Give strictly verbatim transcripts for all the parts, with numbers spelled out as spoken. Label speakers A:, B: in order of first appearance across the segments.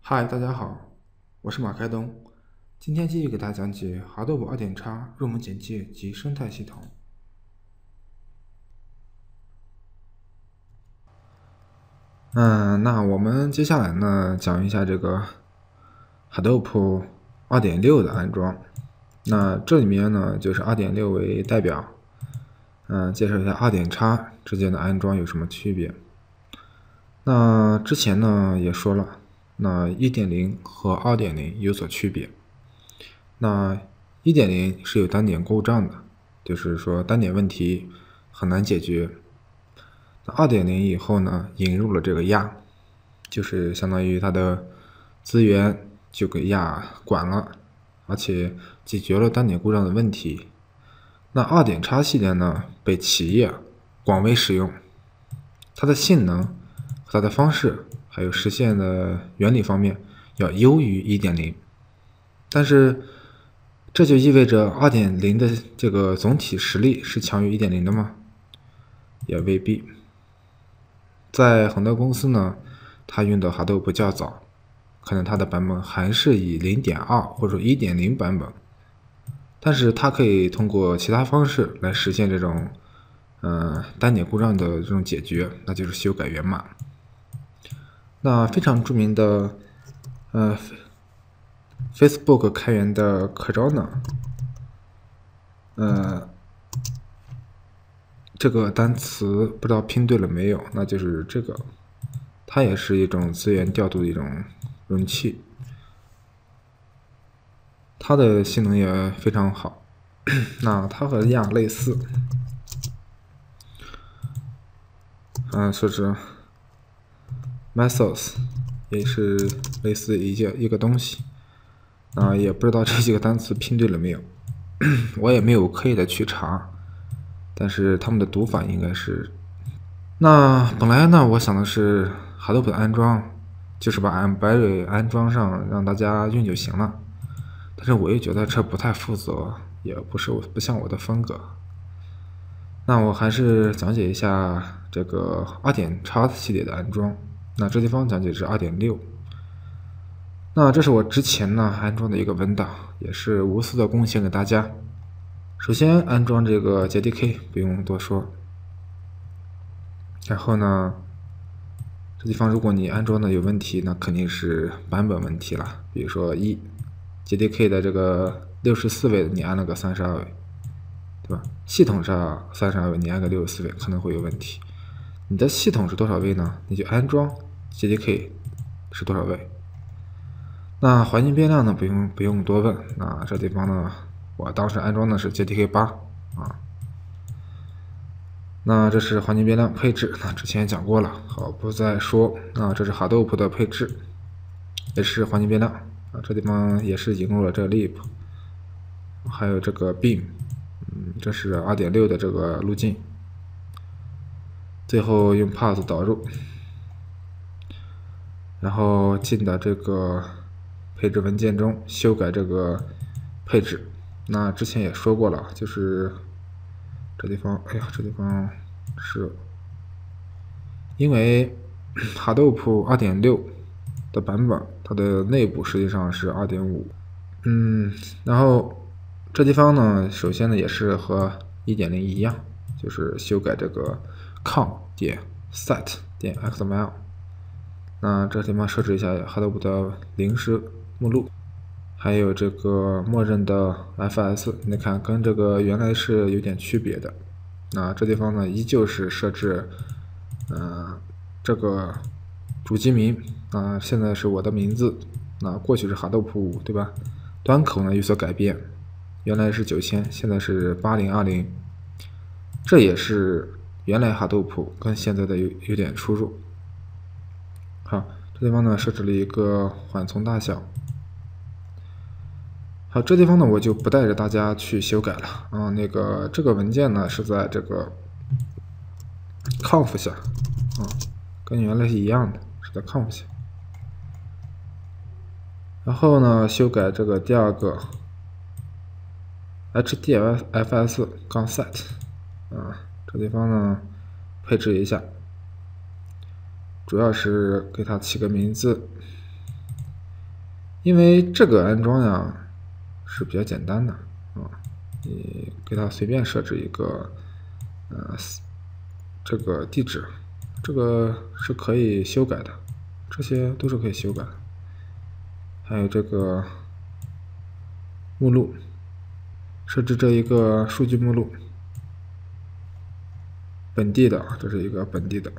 A: 嗨，大家好，我是马开东，今天继续给大家讲解 Hadoop 二点叉入门简介及生态系统。嗯，那我们接下来呢讲一下这个 Hadoop 二点六的安装。那这里面呢就是 二点六 为代表，嗯，介绍一下二点叉之间的安装有什么区别。那之前呢也说了，那 一点零 和 二点零 有所区别。那 一点零 是有单点故障的，就是说单点问题很难解决。那 二点零 以后呢，引入了这个亚，就是相当于它的资源就给亚管了，而且解决了单点故障的问题。那 二点叉 系列呢，被企业广为使用，它的性能和它的方式还有实现的原理方面要优于 一点零， 但是这就意味着 二点零 的这个总体实力是强于 一点零 的吗？也未必。在很多公司呢，它用的 Hadoop 较早，可能它的版本还是以 零点二 或者 一点零 版本，但是它可以通过其他方式来实现这种呃单点故障的这种解决，那就是修改源码。那非常著名的呃 Facebook 开源的 Cortana， 呃这个单词不知道拼对了没有，那就是这个，它也是一种资源调度的一种容器，它的性能也非常好。那它和亚类似，嗯，设置 Mesos 也是类似一件一个东西，啊，也不知道这几个单词拼对了没有，我也没有刻意的去查。但是他们的读法应该是，那本来呢，我想的是 Hadoop 的安装就是把 Embarrass 安装上，让大家用就行了。但是我又觉得这不太负责，也不是不像我的风格。那我还是讲解一下这个 二点叉 系列的安装。那这地方讲解是 二点六。那这是我之前呢安装的一个文档，也是无私的贡献给大家。首先安装这个 J D K 不用多说，然后呢，这地方如果你安装的有问题，那肯定是版本问题了。比如说一 J D K 的这个六十四位，你安了个三十二位，对吧？系统上三十二位，你安个六十四位可能会有问题。你的系统是多少位呢？你就安装 J D K 是多少位。那环境变量呢，不用不用多问。那这地方呢，我当时安装的是 J D K 八啊。那这是环境变量配置，那之前也讲过了，好不再说。那这是 Hadoop 的配置，也是环境变量啊。这地方也是引入了这个 lib， 还有这个 beam， 嗯，这是 二点六 的这个路径。最后用 path 导入，然后进到这个配置文件中修改这个配置。那之前也说过了，就是这地方，哎呀，这地方是因为 Hadoop 二点六 的版本，它的内部实际上是 二点五， 嗯，然后这地方呢，首先呢也是和 一点零 一样，就是修改这个 com 点 set 点 xml。那这地方设置一下 Hadoop 的临时目录，还有这个默认的 F S， 你看跟这个原来是有点区别的。那这地方呢，依旧是设置，呃，这个主机名啊、呃，现在是我的名字，那过去是 Hadoop 五，对吧？端口呢有所改变，原来是九千，现在是八零二零，这也是原来 Hadoop 跟现在的有有点出入。好，这地方呢设置了一个缓存大小。好，这地方呢我就不带着大家去修改了啊。那个这个文件呢是在这个 conf 下啊，跟原来是一样的，是在 conf 下。然后呢修改这个第二个 hdfs 杠 set 啊，这地方呢配置一下。主要是给它起个名字， 因为这个安装呀是比较简单的啊，你给它随便设置一个呃这个地址，这个是可以修改的，这些都是可以修改的。还有这个目录，设置这一个数据目录，本地的，这是一个本地的。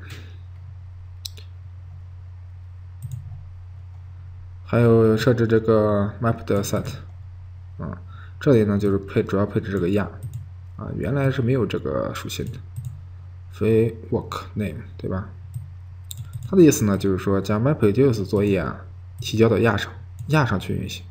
A: 还有设置这个 map 的 set 啊，这里呢就是配主要配置这个亚啊，原来是没有这个属性的 framework name 对吧？它的意思呢就是说将 MapReduce 作业啊提交到亚上，亚上去运行。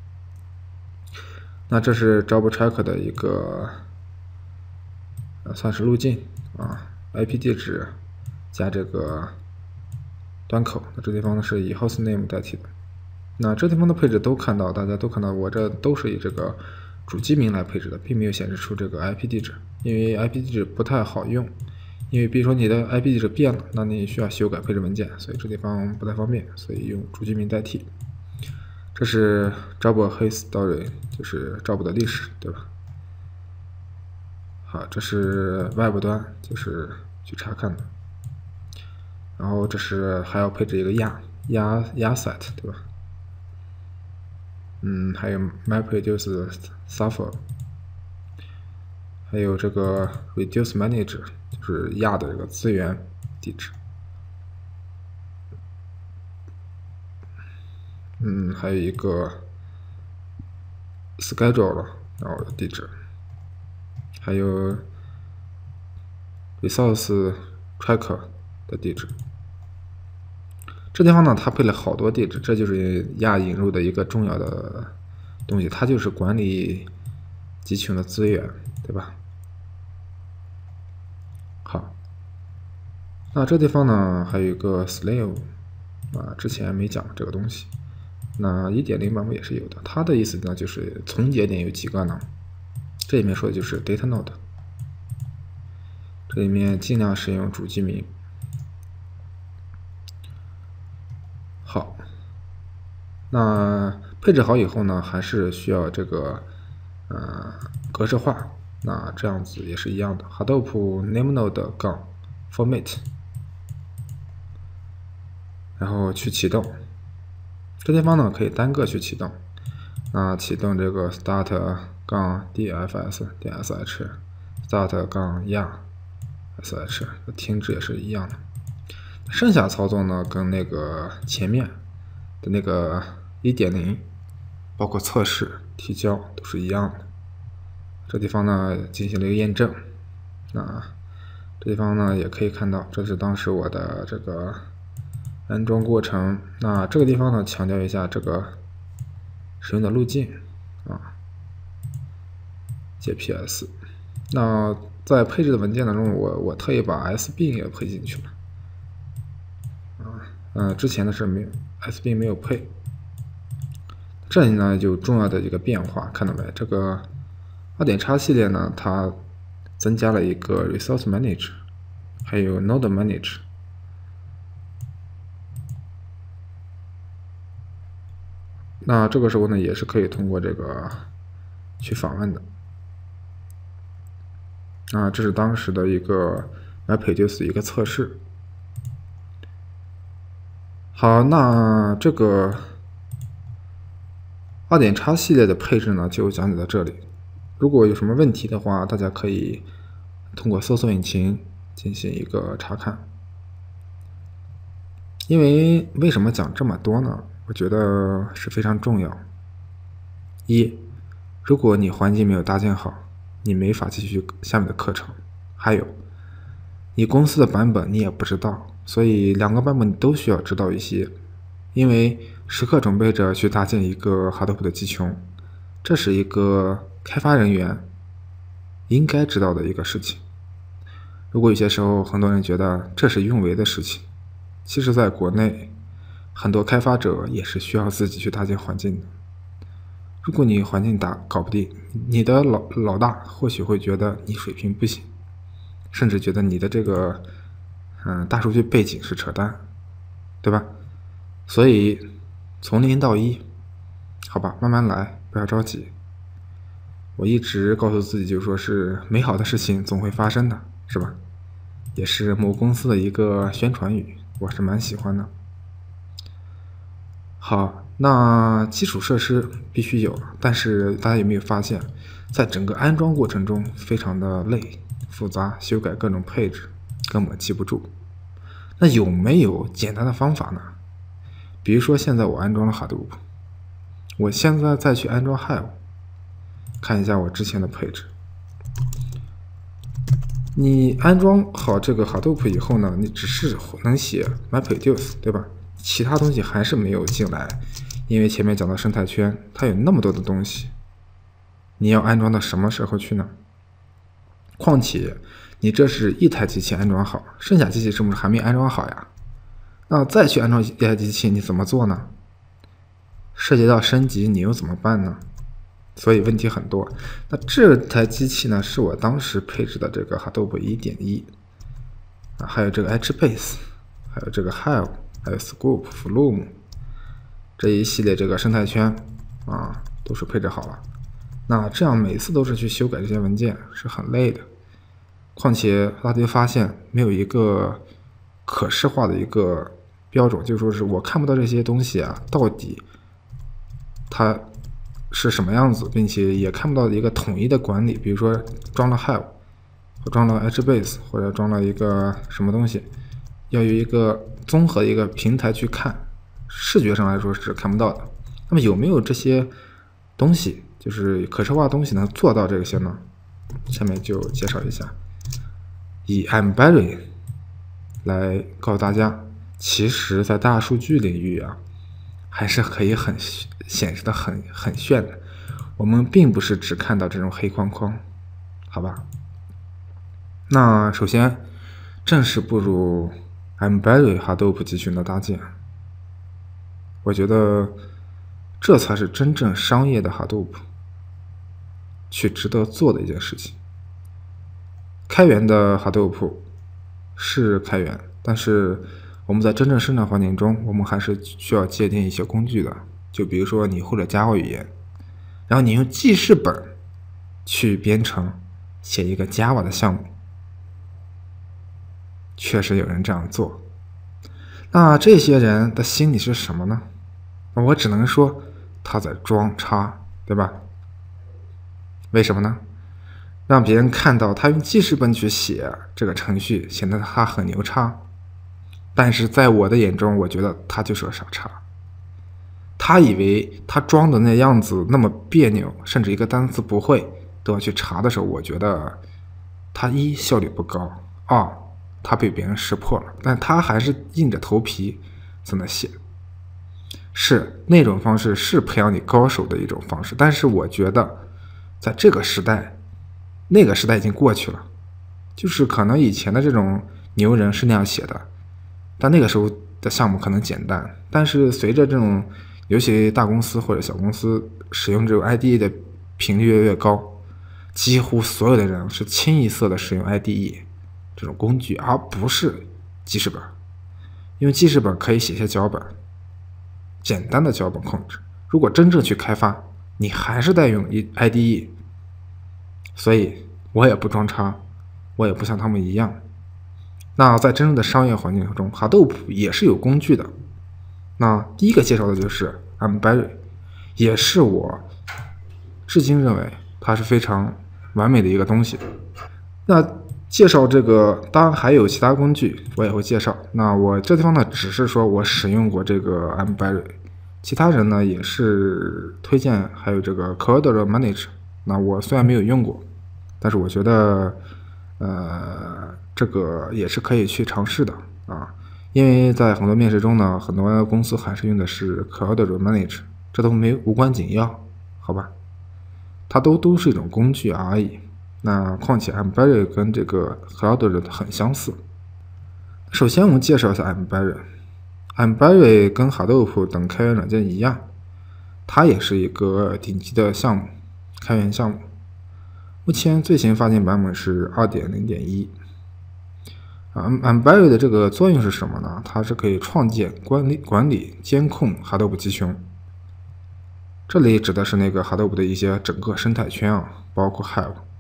A: 那这是 Job Tracker 的一个呃算是路径啊 ，I P 地址加这个端口，那这地方呢是以 hostname 代替的。那这地方的配置都看到，大家都看到，我这都是以这个主机名来配置的，并没有显示出这个 I P 地址，因为 I P 地址不太好用，因为比如说你的 I P 地址变了，那你需要修改配置文件，所以这地方不太方便，所以用主机名代替。这是 Job History， 就是 Job 的历史，对吧？好，这是外部端，就是去查看的。然后这是还要配置一个亚亚亚 set， 对吧？嗯，还有 MapReduce Suffer， 还有这个 Reduce Manager， 就是亚的这个资源地址。嗯，还有一个 Schedule 然后地址，还有 Resource Tracker 的地址。这地方呢，它配了好多地址，这就是亚引入的一个重要的东西，它就是管理集群的资源，对吧？好，那这地方呢还有一个 slave 啊，之前没讲这个东西。那 一点零 版本也是有的，它的意思呢就是从节点有几个呢？这里面说的就是 data node， 这里面尽量使用主机名。好，那配置好以后呢，还是需要这个呃格式化。那这样子也是一样的 ，Hadoop namenode 杠 format， 然后去启动。这地方呢可以单个去启动。那启动这个 start 杠 dfs 点 sh start 杠 ya sh， 停止也是一样的。剩下操作呢，跟那个前面的那个 一点零， 包括测试、提交都是一样的。这地方呢进行了一个验证，那这地方呢也可以看到，这是当时我的这个安装过程。那这个地方呢强调一下这个使用的路径啊 ，J P S。那在配置的文件当中，我我特意把 S bin 也配进去了。呃，之前的是没有 S bin 没有配，这里呢有重要的一个变化，看到没？这个 二点叉 系列呢，它增加了一个 Resource Manager， 还有 Node Manager。那这个时候呢，也是可以通过这个去访问的。啊，这是当时的一个 MapReduce 一个测试。好，那这个 二点叉 系列的配置呢，就讲解到这里。如果有什么问题的话，大家可以通过搜索引擎进行一个查看。因为为什么讲这么多呢？我觉得是非常重要。一，如果你环境没有搭建好，你没法继续下面的课程。还有，你公司的版本你也不知道。所以两个版本你都需要知道一些，因为时刻准备着去搭建一个 Hadoop 的集群，这是一个开发人员应该知道的一个事情。如果有些时候很多人觉得这是运维的事情，其实在国内很多开发者也是需要自己去搭建环境的。如果你环境打搞不定，你的老老大或许会觉得你水平不行，甚至觉得你的这个嗯，大数据背景是扯淡，对吧？所以从零到一， 好吧，慢慢来，不要着急。我一直告诉自己，就说是美好的事情总会发生的，是吧？也是某公司的一个宣传语，我是蛮喜欢的。好，那基础设施必须有，但是大家有没有发现，在整个安装过程中非常的累、复杂，修改各种配置，根本记不住。那有没有简单的方法呢？比如说现在我安装了 Hadoop， 我现在再去安装 Hive， 看一下我之前的配置。你安装好这个 Hadoop 以后呢，你只是能写 MapReduce， 对吧？其他东西还是没有进来，因为前面讲到生态圈，它有那么多的东西，你要安装到什么时候去呢？况且你这是一台机器安装好，剩下机器是不是还没安装好呀？那再去安装一台机器，你怎么做呢？涉及到升级，你又怎么办呢？所以问题很多。那这台机器呢，是我当时配置的这个 Hadoop 一点一， 啊，还有这个 HBase， 还有这个 Hive， 还有 Scoop、Flume 这一系列这个生态圈啊，都是配置好了。那这样每次都是去修改这些文件是很累的。况且大家发现没有一个可视化的一个标准，就说是我看不到这些东西啊，到底它是什么样子，并且也看不到一个统一的管理。比如说装了 Hive， 或装了 HBase， 或者装了一个什么东西，要有一个综合的一个平台去看，视觉上来说是看不到的。那么有没有这些东西，就是可视化的东西能做到这些呢？下面就介绍一下，以 mBerry 来告诉大家，其实在大数据领域啊，还是可以很显示的很很炫的。我们并不是只看到这种黑框框，好吧？那首先正式步入 mBerry Hadoop 集群的搭建，我觉得这才是真正商业的 Hadoop 去值得做的一件事情。开源的 Hadoop 是开源，但是我们在真正生产环境中，我们还是需要界定一些工具的。就比如说你会了 Java 语言，然后你用记事本去编程写一个 Java 的项目，确实有人这样做。那这些人的心理是什么呢？我只能说他在装叉，对吧？为什么呢？让别人看到他用记事本去写这个程序，显得他很牛叉。但是在我的眼中，我觉得他就是个傻叉。他以为他装的那样子那么别扭，甚至一个单词不会都要去查的时候，我觉得他一效率不高，二他被别人识破了，但他还是硬着头皮在那写。是那种方式是培养你高手的一种方式，但是我觉得在这个时代，那个时代已经过去了。就是可能以前的这种牛人是那样写的，但那个时候的项目可能简单，但是随着这种尤其大公司或者小公司使用这种 I D E 的频率越来越高，几乎所有的人是清一色的使用 I D E 这种工具，而不是记事本。因为记事本可以写些脚本，简单的脚本控制，如果真正去开发，你还是得用 I D E。 所以我也不装叉，我也不像他们一样。那在真正的商业环境中， Hadoop 也是有工具的。那第一个介绍的就是 mBerry， 也是我至今认为它是非常完美的一个东西。那介绍这个，当然还有其他工具我也会介绍。那我这地方呢，只是说我使用过这个 mBerry， 其他人呢也是推荐，还有这个 Cloudera Manage。那我虽然没有用过，但是我觉得呃这个也是可以去尝试的啊。因为在很多面试中呢，很多公司还是用的是 Cloudera Manage， 这都没无关紧要，好吧？它都都是一种工具而已。那况且 mBerry 跟这个 Cloudera 很相似。首先我们介绍一下 mBerry。mBerry 跟 Hadoop 等开源软件一样，它也是一个顶级的项目，开源项目。目前最新发行版本是 二点零点一。mBerry 的这个作用是什么呢？它是可以创建、管理、管理、监控 Hadoop 集群。 那我虽然没有用过，但是我觉得呃这个也是可以去尝试的啊。因为在很多面试中呢，很多公司还是用的是 Cloudera Manage， 这都没无关紧要，好吧？它都都是一种工具而已。那况且 mBerry 跟 Hadoop 很相似。首先我们介绍一下 mBerry。mBerry 跟 Hadoop 等开源软件一样，它也是一个顶级的项目，开源项目。目前最新发行版本是 二点零点一。mBerry 的这个作用是什么呢？它是可以创建、管理、监控 Hadoop 集群。 这里指的是那个 Hadoop 的一些整个生态圈啊，包括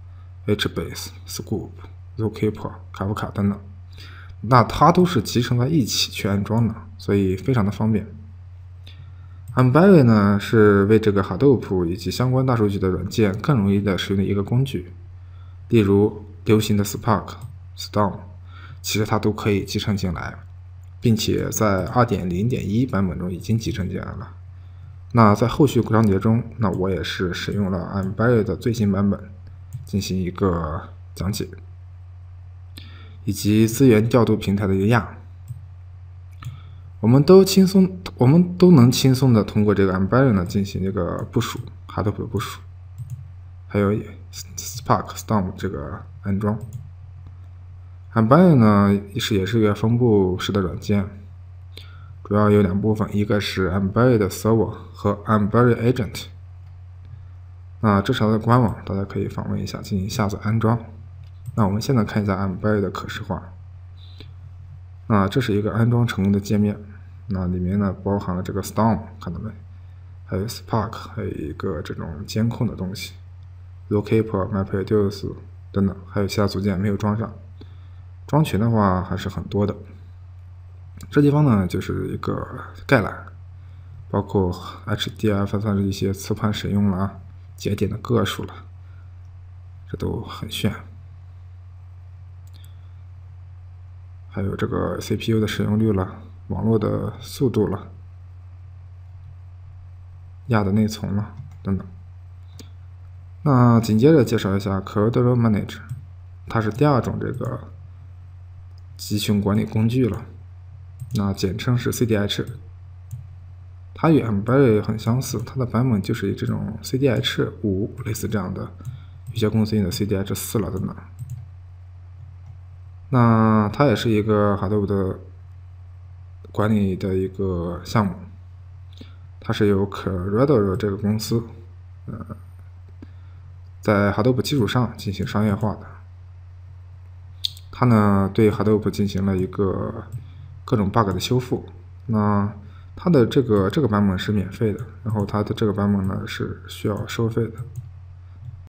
A: Hive、HBase、Scoop、Zookeeper、卡夫卡等等，那它都是集成在一起去安装的，所以非常的方便。Embarrass 呢是为这个 Hadoop 以及相关大数据的软件更容易的使用的一个工具，例如流行的 Spark、Storm， 其实它都可以集成进来，并且在 二点零点一 版本中已经集成进来了。那在后续章节中，那我也是使用了 Embarrass 的最新版本进行一个讲解，以及资源调度平台的一个样。我们都轻松，我们都能轻松的通过这个 Embarrass 呢进行这个部署 Hadoop 的部署，还有 Spark、Storm 这个安装。Embarrass 呢是也是一个分布式的软件，主要有两部分，一个是 Embarrass 的 Server 和 Embarrass Agent。那这是它的官网，大家可以访问一下进行下载安装。那我们现在看一下 Embarrass 的可视化。那这是一个安装成功的界面，那里面呢包含了这个 Storm， 看到没？还有 Spark， 还有一个这种监控的东西 ，Zookeeper、MapReduce 等等，还有其他组件没有装上。装群的话还是很多的。这地方呢就是一个概览，包括 H D F 上的一些磁盘使用了，节点的个数了，这都很炫。还有这个 C P U 的使用率了，网络的速度了，压的内存了等等。那紧接着介绍一下 Cloud Manager， 它是第二种这个集群管理工具了，那简称是 C D H。它与 Embarrass 很相似，它的版本就是以这种 C D H 五 类似这样的，有些公司用的 C D H 四了等等。那它也是一个 Hadoop 的管理的一个项目，它是由 Cradle 这个公司，呃，在 Hadoop 基础上进行商业化的。它呢对 Hadoop 进行了一个各种 bug 的修复。那它的这个这个版本是免费的，然后它的这个版本呢是需要收费的。